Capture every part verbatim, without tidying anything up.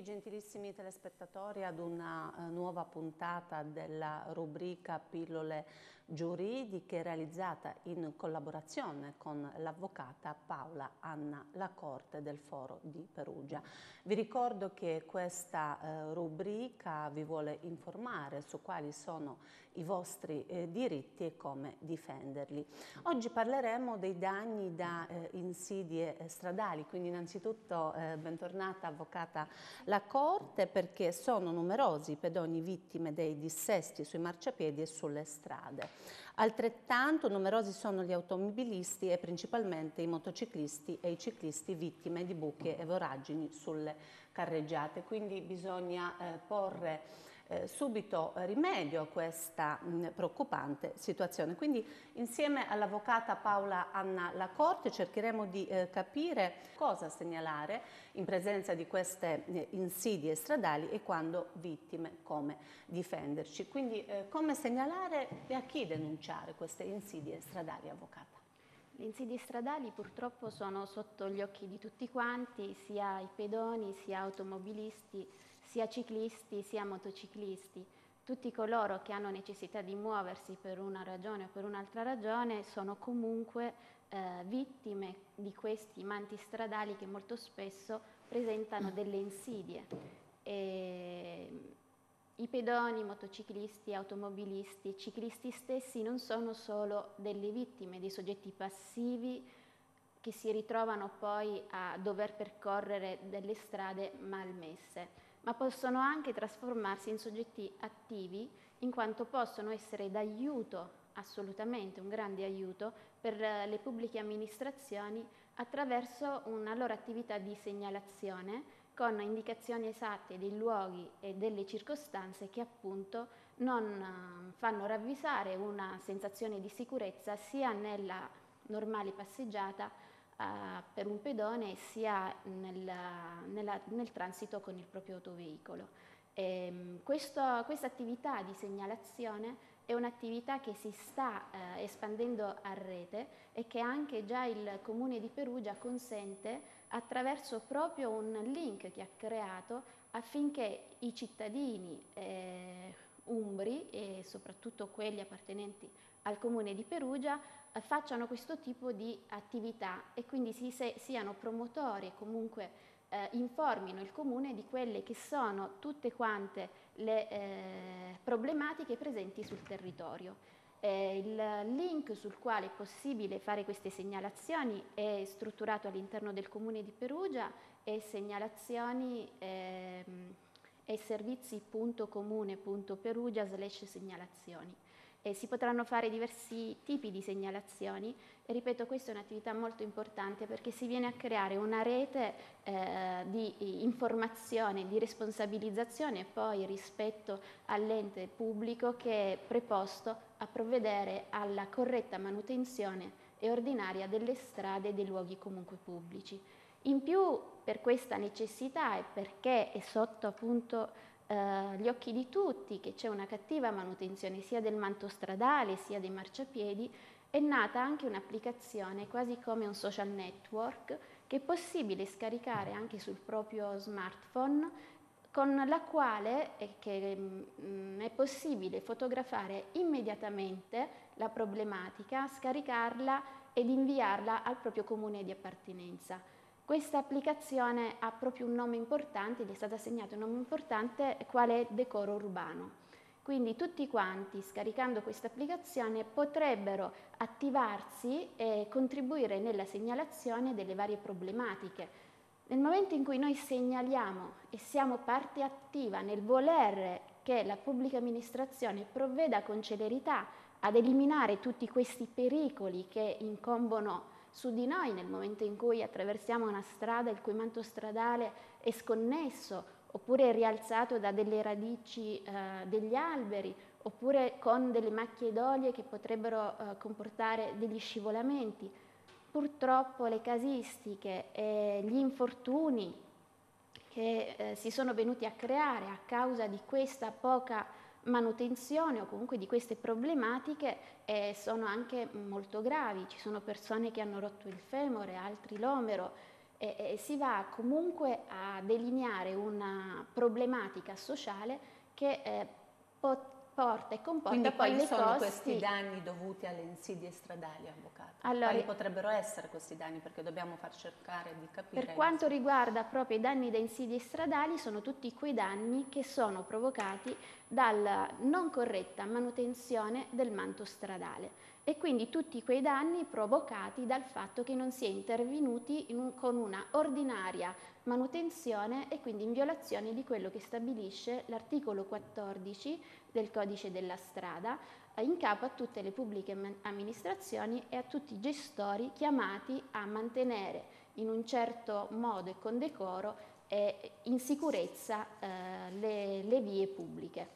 gentilissimi telespettatori ad una uh, nuova puntata della rubrica Pillole giuridiche realizzata in collaborazione con l'avvocata Paola Anna Lacorte del Foro di Perugia. Vi ricordo che questa uh, rubrica vi vuole informare su quali sono i vostri eh, diritti e come difenderli. Oggi parleremo dei danni da eh, insidie eh, stradali, quindi innanzitutto eh, bentornata avvocata Lacorte, perché sono numerosi i pedoni vittime dei dissesti sui marciapiedi e sulle strade. Altrettanto numerosi sono gli automobilisti e principalmente i motociclisti e i ciclisti vittime di buche e voragini sulle carreggiate, quindi bisogna eh, porre Eh, subito rimedio a questa mh, preoccupante situazione. Quindi insieme all'avvocata Paola Anna Lacorte cercheremo di eh, capire cosa segnalare in presenza di queste eh, insidie stradali e quando vittime come difenderci. Quindi eh, come segnalare e a chi denunciare queste insidie stradali, avvocata? Le insidie stradali purtroppo sono sotto gli occhi di tutti quanti, sia i pedoni, sia automobilisti, sia ciclisti, sia motociclisti. Tutti coloro che hanno necessità di muoversi per una ragione o per un'altra ragione sono comunque eh, vittime di questi manti stradali che molto spesso presentano delle insidie. E I pedoni, i motociclisti, gli automobilisti e ciclisti stessi non sono solo delle vittime, dei soggetti passivi che si ritrovano poi a dover percorrere delle strade malmesse, ma possono anche trasformarsi in soggetti attivi in quanto possono essere d'aiuto, assolutamente un grande aiuto, per le pubbliche amministrazioni attraverso una loro attività di segnalazione con indicazioni esatte dei luoghi e delle circostanze che appunto non fanno ravvisare una sensazione di sicurezza sia nella normale passeggiata uh, per un pedone sia nel, nella, nel transito con il proprio autoveicolo. E, questa attività di segnalazione è un'attività che si sta eh, espandendo a rete e che anche già il Comune di Perugia consente attraverso proprio un link che ha creato affinché i cittadini eh, umbri e soprattutto quelli appartenenti al Comune di Perugia eh, facciano questo tipo di attività e quindi si, se, siano promotori e comunque Eh, informino il Comune di quelle che sono tutte quante le eh, problematiche presenti sul territorio. Eh, il link sul quale è possibile fare queste segnalazioni è strutturato all'interno del Comune di Perugia e segnalazioni eh, è servizi punto comune punto perugia slash segnalazioni. E si potranno fare diversi tipi di segnalazioni e ripeto, questa è un'attività molto importante perché si viene a creare una rete eh, di informazione, di responsabilizzazione poi rispetto all'ente pubblico che è preposto a provvedere alla corretta manutenzione e ordinaria delle strade e dei luoghi comunque pubblici. In più, per questa necessità e perché è sotto appunto Uh, gli occhi di tutti che c'è una cattiva manutenzione sia del manto stradale sia dei marciapiedi, è nata anche un'applicazione quasi come un social network che è possibile scaricare anche sul proprio smartphone, con la quale è, che, mh, è possibile fotografare immediatamente la problematica, scaricarla ed inviarla al proprio comune di appartenenza. Questa applicazione ha proprio un nome importante, gli è stato assegnato un nome importante, quale è Decoro Urbano. Quindi tutti quanti, scaricando questa applicazione, potrebbero attivarsi e contribuire nella segnalazione delle varie problematiche. Nel momento in cui noi segnaliamo e siamo parte attiva nel voler che la pubblica amministrazione provveda con celerità ad eliminare tutti questi pericoli che incombono su di noi nel momento in cui attraversiamo una strada il cui manto stradale è sconnesso oppure è rialzato da delle radici eh, degli alberi oppure con delle macchie d'olio che potrebbero eh, comportare degli scivolamenti. Purtroppo le casistiche e gli infortuni che eh, si sono venuti a creare a causa di questa poca manutenzione o comunque di queste problematiche eh, sono anche molto gravi. Ci sono persone che hanno rotto il femore, altri l'omero e, e si va comunque a delineare una problematica sociale che eh, pot- porta e comporta Quindi poi quali dei sono costi. questi danni dovuti alle insidie stradali, avvocato? Allora, Quali potrebbero essere questi danni? Perché dobbiamo far cercare di capire. Per quanto riguarda proprio i danni da insidie stradali, sono tutti quei danni che sono provocati dalla non corretta manutenzione del manto stradale e quindi tutti quei danni provocati dal fatto che non si è intervenuti in un, con una ordinaria manutenzione e quindi in violazione di quello che stabilisce l'articolo quattordici del Codice della Strada, in capo a tutte le pubbliche amministrazioni e a tutti i gestori chiamati a mantenere in un certo modo e con decoro e in sicurezza eh, le, le vie pubbliche.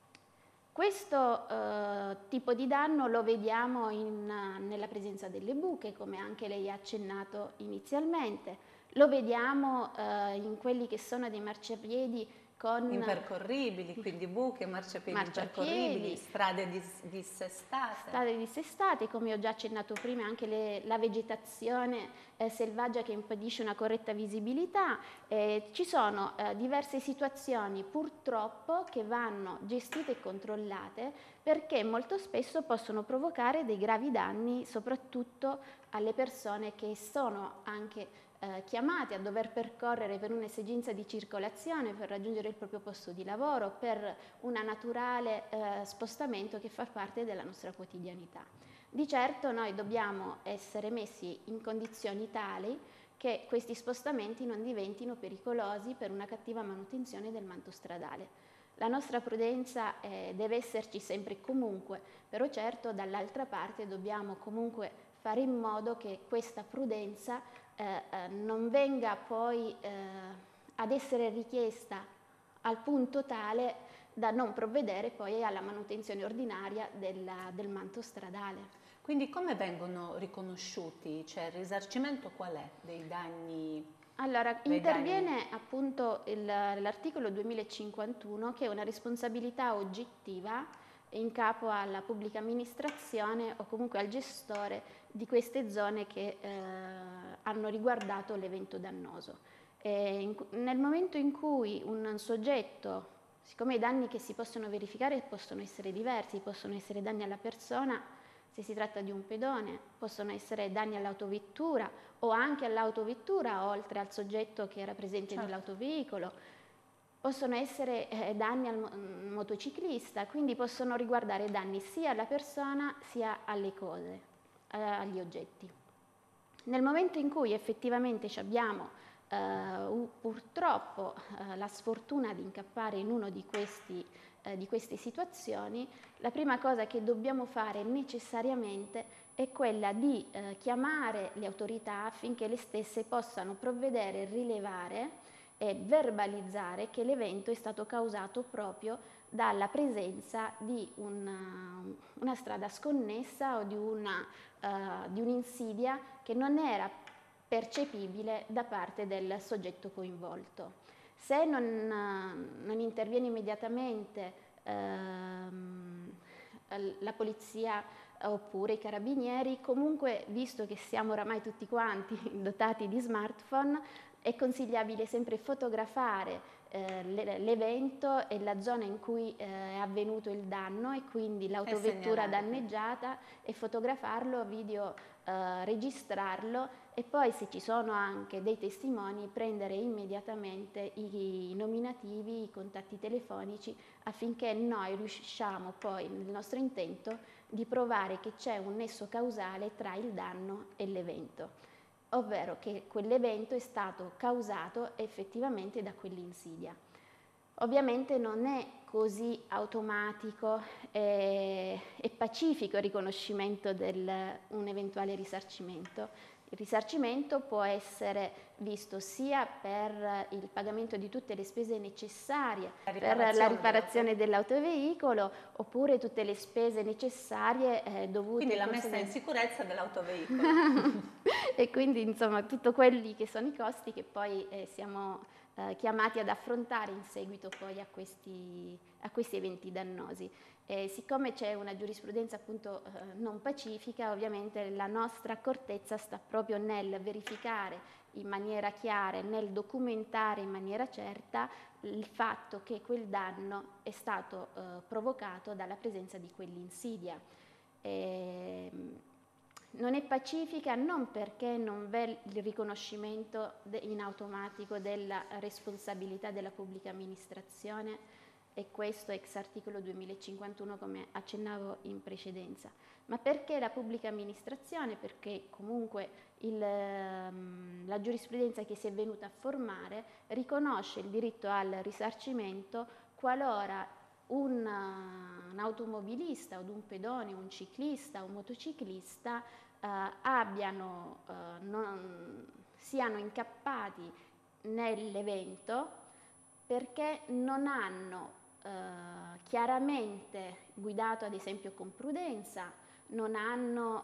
Questo eh, tipo di danno lo vediamo in, nella presenza delle buche, come anche lei ha accennato inizialmente, lo vediamo eh, in quelli che sono dei marciapiedi con impercorribili, quindi buche, marciapiedi, marciapiedi impercorribili, strade dis dissestate. Strade dissestate, come ho già accennato prima, anche le, la vegetazione eh, selvaggia che impedisce una corretta visibilità. Eh, ci sono eh, diverse situazioni purtroppo che vanno gestite e controllate perché molto spesso possono provocare dei gravi danni soprattutto alle persone che sono anche Eh, chiamati a dover percorrere per un'esigenza di circolazione, per raggiungere il proprio posto di lavoro, per un naturale eh, spostamento che fa parte della nostra quotidianità. Di certo noi dobbiamo essere messi in condizioni tali che questi spostamenti non diventino pericolosi per una cattiva manutenzione del manto stradale. La nostra prudenza eh, deve esserci sempre e comunque, però certo dall'altra parte dobbiamo comunque fare in modo che questa prudenza Eh, eh, non venga poi eh, ad essere richiesta al punto tale da non provvedere poi alla manutenzione ordinaria del, del manto stradale. Quindi come vengono riconosciuti? Cioè il risarcimento qual è dei danni? Allora, interviene danni? appunto l'articolo duemilacinquantuno che è una responsabilità oggettiva in capo alla pubblica amministrazione o comunque al gestore di queste zone che eh, hanno riguardato l'evento dannoso. E in, nel momento in cui un soggetto, siccome i danni che si possono verificare possono essere diversi, possono essere danni alla persona, se si tratta di un pedone, possono essere danni all'autovettura o anche all'autovettura oltre al soggetto che era presente certo. nell'autoveicolo, possono essere eh, danni al motociclista, quindi possono riguardare danni sia alla persona sia alle cose, eh, agli oggetti. Nel momento in cui effettivamente abbiamo eh, purtroppo eh, la sfortuna di incappare in uno di, questi, eh, di queste situazioni, la prima cosa che dobbiamo fare necessariamente è quella di eh, chiamare le autorità affinché le stesse possano provvedere e rilevare e verbalizzare che l'evento è stato causato proprio dalla presenza di una, una strada sconnessa o di, una, uh, di un'insidia che non era percepibile da parte del soggetto coinvolto. Se non, uh, non interviene immediatamente uh, la polizia oppure i carabinieri, comunque visto che siamo oramai tutti quanti dotati di smartphone, è consigliabile sempre fotografare eh, l'evento e la zona in cui eh, è avvenuto il danno e quindi l'autovettura danneggiata e fotografarlo, video eh, registrarlo e poi se ci sono anche dei testimoni prendere immediatamente i, i nominativi, i contatti telefonici affinché noi riusciamo poi nel nostro intento di provare che c'è un nesso causale tra il danno e l'evento, ovvero che quell'evento è stato causato effettivamente da quell'insidia. Ovviamente non è così automatico e, e pacifico il riconoscimento di un eventuale risarcimento. Il risarcimento può essere visto sia per il pagamento di tutte le spese necessarie la per la riparazione dell'autoveicolo oppure tutte le spese necessarie eh, dovute... Quindi la messa in sicurezza dell'autoveicolo. E quindi insomma tutti quelli che sono i costi che poi eh, siamo eh, chiamati ad affrontare in seguito poi a questi, a questi eventi dannosi. E siccome c'è una giurisprudenza appunto eh, non pacifica, ovviamente la nostra accortezza sta proprio nel verificare in maniera chiara e nel documentare in maniera certa il fatto che quel danno è stato eh, provocato dalla presenza di quell'insidia. E, non è pacifica non perché non v'è il riconoscimento in automatico della responsabilità della pubblica amministrazione, e questo ex articolo duemilacinquantuno come accennavo in precedenza, ma perché la pubblica amministrazione, perché comunque il, la giurisprudenza che si è venuta a formare riconosce il diritto al risarcimento qualora un, un automobilista o un pedone, un ciclista o un motociclista eh, abbiano, eh, non, siano incappati nell'evento perché non hanno eh, chiaramente guidato ad esempio con prudenza, non hanno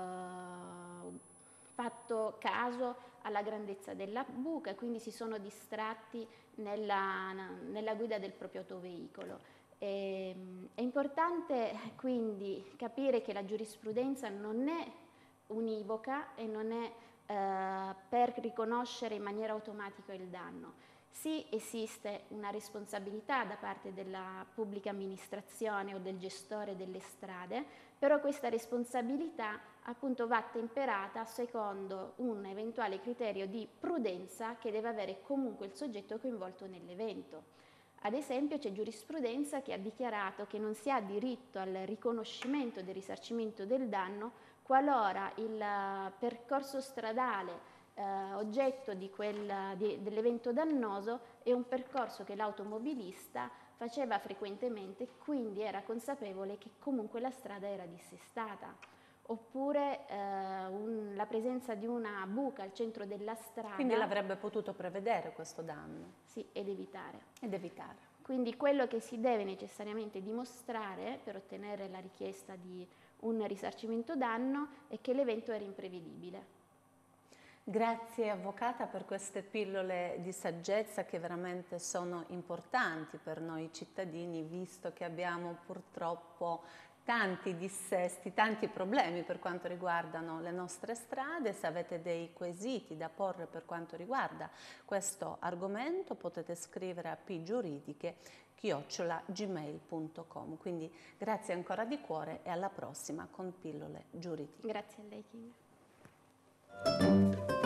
eh, fatto caso alla grandezza della buca e quindi si sono distratti nella, nella guida del proprio autoveicolo. E, è importante quindi capire che la giurisprudenza non è univoca e non è eh, per riconoscere in maniera automatica il danno. Sì, esiste una responsabilità da parte della pubblica amministrazione o del gestore delle strade, però questa responsabilità appunto va temperata secondo un eventuale criterio di prudenza che deve avere comunque il soggetto coinvolto nell'evento. Ad esempio c'è giurisprudenza che ha dichiarato che non si ha diritto al riconoscimento del risarcimento del danno qualora il percorso stradale eh, oggetto di quel, di, dell'evento dannoso è un percorso che l'automobilista faceva frequentemente, quindi era consapevole che comunque la strada era dissestata. Oppure eh, un, la presenza di una buca al centro della strada. Quindi l'avrebbe potuto prevedere questo danno? Sì, ed evitare. Ed evitare. Quindi quello che si deve necessariamente dimostrare per ottenere la richiesta di un risarcimento danno è che l'evento era imprevedibile. Grazie Avvocata per queste pillole di saggezza che veramente sono importanti per noi cittadini, visto che abbiamo purtroppo tanti dissesti, tanti problemi per quanto riguardano le nostre strade. Se avete dei quesiti da porre per quanto riguarda questo argomento potete scrivere a pgiuridiche chiocciola gmail punto com. Quindi grazie ancora di cuore e alla prossima con Pillole Giuridiche. Grazie a lei, Kinga.